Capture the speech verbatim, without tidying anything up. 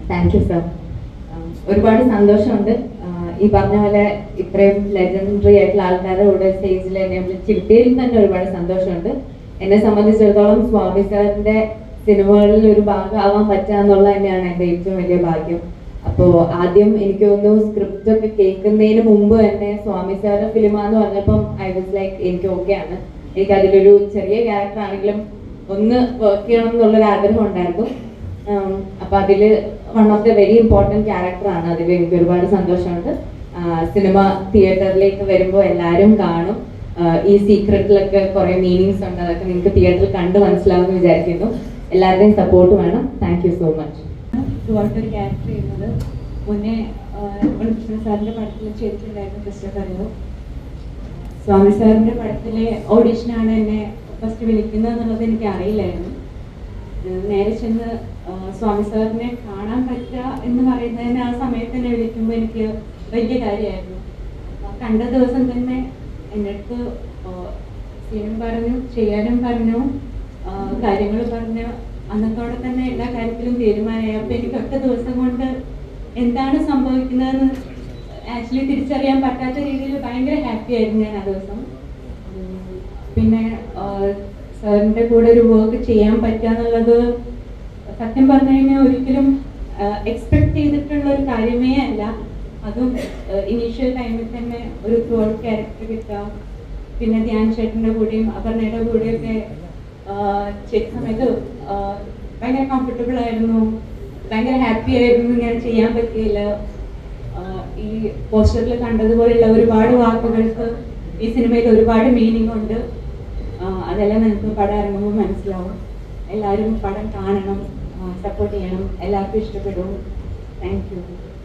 Thank you sir. ഒരുപാട് സന്തോഷമുണ്ട് ഈ പറഞ്ഞ പോലെ ഇത്രയും ലെജൻഡറി ആയിട്ടുള്ള ആൾക്കാരുടെ കൂടെ സ്റ്റേജിൽ എന്നെ വിളിച്ചിരുത്തിയതിൽ തന്നെ ഒരുപാട് സന്തോഷമുണ്ട്. എന്നെ സംബന്ധിച്ചിടത്തോളം സ്വാമി സാറിന്റെ സിനിമകളിൽ ഒരു ഭാഗമാവാൻ പറ്റുക എന്നുള്ളത് തന്നെയാണ് എൻ്റെ ഏറ്റവും വലിയ ഭാഗ്യം. അപ്പോൾ ആദ്യം എനിക്ക് തോന്നുന്നു സ്ക്രിപ്റ്റ് ഒക്കെ കേൾക്കുന്നതിന് മുമ്പ് തന്നെ സ്വാമി സാറിന്റെ ഫിലിം എന്ന് പറഞ്ഞപ്പം ഐ വാസ് ലൈക്ക് എനിക്ക് ഓക്കെ ആണ്, എനിക്ക് അതിലൊരു ചെറിയ ക്യാരക്ടർ ആണെങ്കിലും ഒന്ന് വർക്ക് ചെയ്യണം എന്നുള്ളൊരു ആഗ്രഹം ഉണ്ടായിരുന്നു. അപ്പൊ അതില് one of the very important ക്യാരക്ടറാണ്. അതിൽ എനിക്ക് ഒരുപാട് സന്തോഷമുണ്ട്. സിനിമ തിയേറ്ററിലേക്ക് വരുമ്പോൾ എല്ലാവരും കാണും. ഈ സീക്രട്ടിലൊക്കെ കുറെ മീനിങ്സ് ഉണ്ട്, അതൊക്കെ നിങ്ങൾക്ക് തിയേറ്ററിൽ കണ്ട് മനസ്സിലാവുമെന്ന് വിചാരിക്കുന്നു. എല്ലാവരുടെയും സപ്പോർട്ട് വേണം. Thank you so much. ഒരു ക്യാരക്ടർ ചെയ്യുന്നത് മുന്നേ കൃഷ്ണ സാറിന്റെ പടത്തിൽ ചെയ്തിട്ടുണ്ടായിരുന്നു ക്രിസ്റ്റഫറിയോ. സ്വാമി സാറിന്റെ പടത്തിലെ ഓഡീഷനാണ് എന്നെ ഫസ്റ്റ് വിളിക്കുന്നത് എന്നുള്ളത് എനിക്ക് അറിയില്ലായിരുന്നു. നേരെ ചെന്ന് സ്വാമി സാറിനെ കാണാൻ പറ്റുക എന്ന് പറയുന്നതിന് ആ സമയത്ത് തന്നെ വിളിക്കുമ്പോൾ എനിക്ക് വലിയ കാര്യമായിരുന്നു. കണ്ട ദിവസം തന്നെ എൻ്റെ അടുത്ത് സീനും പറഞ്ഞു, ചെയ്യാനും പറഞ്ഞു, കാര്യങ്ങൾ പറഞ്ഞു. അന്നത്തോടെ തന്നെ എല്ലാ കാര്യത്തിലും തീരുമാനമായി. അപ്പോൾ എനിക്ക് ഒറ്റ ദിവസം കൊണ്ട് എന്താണ് സംഭവിക്കുന്നതെന്ന് ആക്ച്വലി തിരിച്ചറിയാൻ പറ്റാത്ത രീതിയിൽ ഭയങ്കര ഹാപ്പി ആയിരുന്നു ഞാൻ ആ ദിവസം. പിന്നെ സാറിൻ്റെ കൂടെ ഒരു വർക്ക് ചെയ്യാൻ പറ്റുക എന്നുള്ളത് സത്യം പറഞ്ഞു കഴിഞ്ഞാൽ ഒരിക്കലും എക്സ്പെക്ട് ചെയ്തിട്ടുള്ള ഒരു കാര്യമേ അല്ല. അതും ഇനീഷ്യൽ ടൈമിൽ തന്നെ ഒരു ത്രൂ ഔട്ട് ക്യാരക്ടർ കിട്ടാം. പിന്നെ ധ്യാൻ ചേട്ടൻ്റെ കൂടെയും അപർണയുടെ കൂടെയൊക്കെ ചെയ്ത സമയത്ത് ഭയങ്കര കംഫർട്ടബിൾ ആയിരുന്നു, ഭയങ്കര ഹാപ്പി ആയിരുന്നു. ഞാൻ ചെയ്യാൻ പറ്റിയില്ല. ഈ പോസ്റ്ററിൽ കണ്ടതുപോലെയുള്ള ഒരുപാട് വാക്കുകൾക്ക് ഈ സിനിമയിൽ ഒരുപാട് മീനിങ് ഉണ്ട്. അതെല്ലാം നിങ്ങൾക്ക് പടം ഇറങ്ങുമ്പോൾ മനസ്സിലാവും. എല്ലാവരും പടം കാണണം, സപ്പോർട്ട് ചെയ്യണം. എല്ലാവർക്കും ഇഷ്ടപ്പെടും. Thank U.